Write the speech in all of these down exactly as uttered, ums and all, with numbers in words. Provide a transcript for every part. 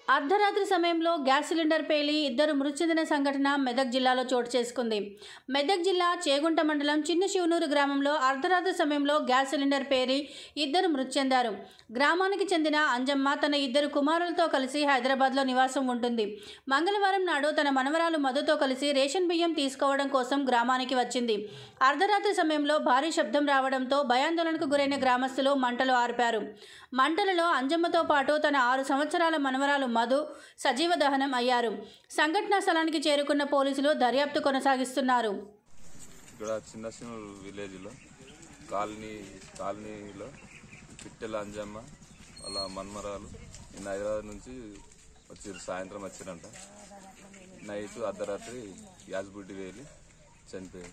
అర్ధరాత్రి సమయంలో gas cylinder పేలి ఇద్దరు మృతి చెందిన సంఘటన మెదక్ జిల్లాలో చోటు చేసుకుంది. మెదక్ జిల్లా చేగుంట మండలం చిన్న శివనూరు గ్రామంలో అర్ధరాత్రి సమయంలో గ్యాస్ సిలిండర్ పేలి ఇద్దరు మృతి చెందారు. గ్రామానికి చెందిన అంజమ్మ తన ఇద్దరు కుమారులతో కలిసి హైదరాబాద్లో నివాసం ఉంటుంది. మంగళవారం నాడు తన మనవరాలు మధుతో కలిసి రేషన్ బియ్యం తీసుకోవడం కోసం గ్రామానికి వచ్చింది. అర్ధరాత్రి సమయంలో భారీ శబ్దం రావడంతో భయాందోళనకు గురైన గ్రామస్తులు మంటలు ఆర్పారు. మంటలలో అంజమ్మతో పాటు తన ఆరు సంవత్సరాల మనవరాలు మధు సజీవ దహనం అయ్యారు. సంఘటనా స్థలానికి చేరుకున్న పోలీసులు దర్యాప్తు కొనసాగిస్తున్నారు. ఇక్కడ చిన్న శివనూరు విలేజ్ లో కాలనీ కాలనీలో పిట్టెల అంజమ్మ వాళ్ళ మన్మరాలు నిన్న హైదరాబాద్ నుంచి వచ్చారు. సాయంత్రం వచ్చారంట. నైట్ అర్ధరాత్రి గ్యాస్ బుడ్డి వేలి చనిపోయారు.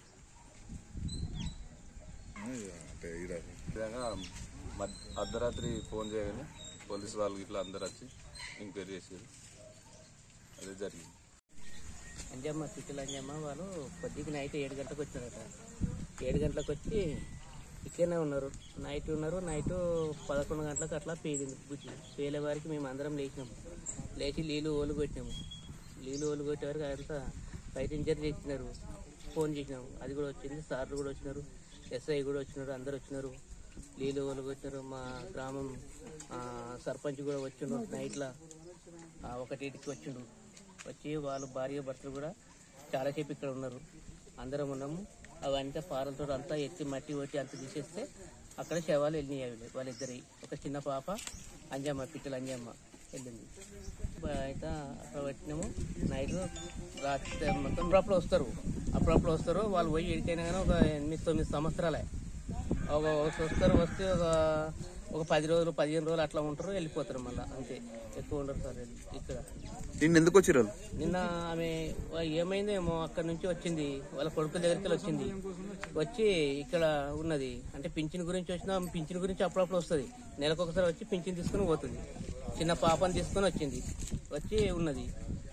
విధంగా అర్ధరాత్రి ఫోన్ చేయగానే పోలీసు వాళ్ళు ఇట్లా అందరు వచ్చి ఎంక్వైరీ చేశారు. అదే జరిగింది. అంజమ్మ పిట్టల అంజమ్మ వాళ్ళు కొద్దిగా నైట్ ఏడు గంటలకు వచ్చారట. ఏడు గంటలకు వచ్చి ఇక్కడనే ఉన్నారు. నైట్ ఉన్నారు. నైట్ పదకొండు గంటలకు అట్లా పేలింది బుజ్జి. పేలే వారికి మేము అందరం లేచినాము. లేచి నీళ్ళు ఓలు కొట్టినాము. నీళ్ళు ఓలు కొట్టే వరకు అంతా బయట ఇంజర్ చేసినారు. ఫోన్ చేసినాము. అది కూడా వచ్చింది. సార్లు కూడా వచ్చినారు. ఎస్ఐ కూడా వచ్చినారు. అందరు వచ్చినారు. నీళ్ళు ఓలు కొట్టినారు. మా గ్రామం సర్పంచ్ కూడా వచ్చిండు. నైట్లో ఒకటింటికి వచ్చిండు. వచ్చి వాళ్ళు భార్య భర్తలు కూడా చాలాసేపు ఇక్కడ ఉన్నారు. అందరం ఉన్నాము. అవంతా పారలతో అంతా ఎత్తి మట్టి కొట్టి అంత తీసేస్తే అక్కడ శవాలు వెళ్ళినాయి. అవి వాళ్ళిద్దరి ఒక చిన్న పాప అంజమ్మ పిట్టల అంజమ్మ వెళ్ళింది. అయితే అక్కడ పెట్టినాము. నైట్ రాత్రి మొత్తం అప్పుడప్పుడు వస్తారు. అప్పుడప్పుడు వస్తారు. వాళ్ళు పోయి ఎడికైనా కానీ ఒక ఎనిమిది తొమ్మిది సంవత్సరాలే ఒక వస్తారు. వస్తే ఒక ఒక పది రోజులు పదిహేను రోజులు అట్లా ఉంటారు. వెళ్ళిపోతారు. మళ్ళీ అంతే, ఎక్కువ ఉండరు సార్ ఇక్కడ. నిన్న ఎందుకు వచ్చారు? నిన్న ఆమె ఏమైందో ఏమో అక్కడ నుంచి వచ్చింది. వాళ్ళ కొడుకుల దగ్గరికి వచ్చింది. వచ్చి ఇక్కడ ఉన్నది అంటే పింఛన్ గురించి వచ్చిన పింఛన్ గురించి అప్పుడప్పుడు వస్తుంది. నెలకు ఒకసారి వచ్చి పింఛన్ తీసుకుని పోతుంది. చిన్న పాపని తీసుకుని వచ్చింది. వచ్చి ఉన్నది.